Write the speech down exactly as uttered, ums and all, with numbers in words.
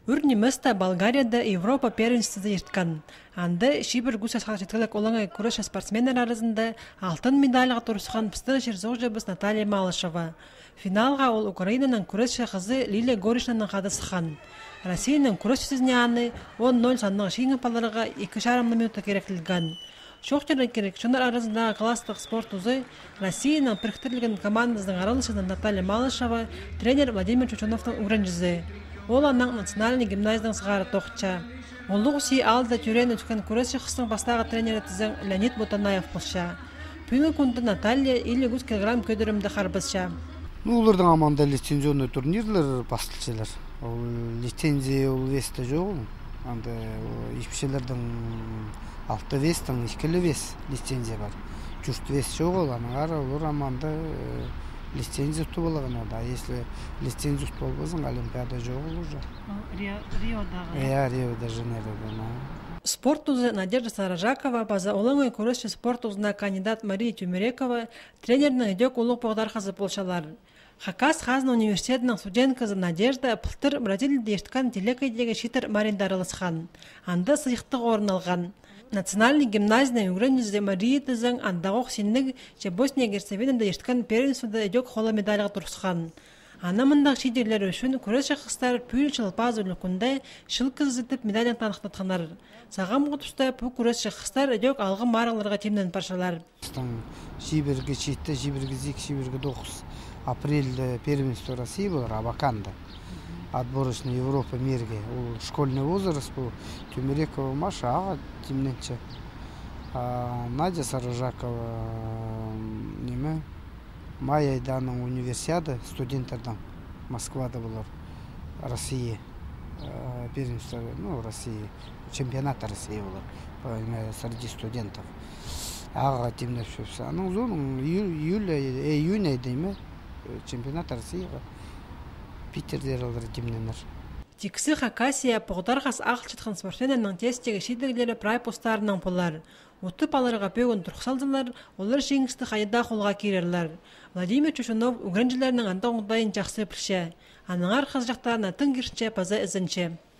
Үрнеместа Болгарияда Европа первенствосы ерткан. Анды шибір гусас жеткілік олаңа күреш спортсменер арасында алтын медальға тұрысқан пыстығы жерзоқ жабыз Наталья Малышева. Финалға ол Украинаның күреші қызы Лилия Горишнаның қадысыған. Россияның күреш сезіне аны он ноль санның шейін паларыға екі жарым минутта керектілген. Шоқтері керек, шынар арасындағы кластық спорт ұзы Россияның біріктірілген командасының аралышынан Наталья Малышева тренер Владимир Чучуновтың үйреншісі. Ол аның национальный гимназияның сығары тоқча. Олық ұсей алды түрен өткен күрес шықсының бастағы тренері тізің Леонид Ботанаев болша. Пүйінгі күнді Наталья елу үш килограмм көдірімді қарбызша. Олардың аманда лицензионный турнирлер бастылшылар. Ол лицензия ол весті жоқ. Анда ешпішелердің алты вестің, ешкілі вес лицензия бар. Жүрт вес жоқ ол, анағар олар аманда лицензия ұтты болған ода. Если лицензия ұтты болбазың, олимпиада жоқ ол уже. Риодағы? Иә, Рио-де-Жанейрода. Спорт узы Надежда Саражакова, база олыңы көріші спорт узына кандидат Мария Тюмерекова, тренерінің идек ұлық боғдар қазы болшалар. Хакас Хазна университетінің студент қызы Надежда пылтыр Бразилияда ештіқан телекайдегі шитер мариндарылысқан. Анда сыйықтық орын алған. Национальный гимназияның үйренізде Мария тізің андағық сеннік же Босния-Герцевинада ештіқан первенствода идек қолы медальға тұрысқан. Ана мындақ шидерлер үшін күрес шақыстар пүйіл шылпаз үлікінде шыл кызытып медальын танықтатқанар. Сағам құтышта пүй күрес шақыстар идек алғы мараларға темнен паршалар. Шиберге шетті, шиберге зик, шиберге доқыз. Апрельде первенство России был Абаканда. Отборочная Европа мирге. Ол школьный возраст был. Тюмерекова Маша, аға темненче. Надя Саражакова неме. Майя айданың универсиада студенттердің Москвада болар. Россия. Первенство, ну, Россия. Чемпионат России болар. Среди студентов. Аға темнеп шөпсі. Аның зоның июля, июнь айдайме. Чемпионат России Питерде алыр темненер. Тиксі Хакасия пұғдарғас ақыл шытқан спортсменерінің тестегі шидерлері прай постарының полар. Ұтып алырға пөгін тұрқсалдылар, олар жеңісті қайда қолға керерлер. Владимир Чучунов үгренжілерінің анда оңдайын жақсы пілше. Аныңар қыз жақтарына тың кершінше паза ізінше.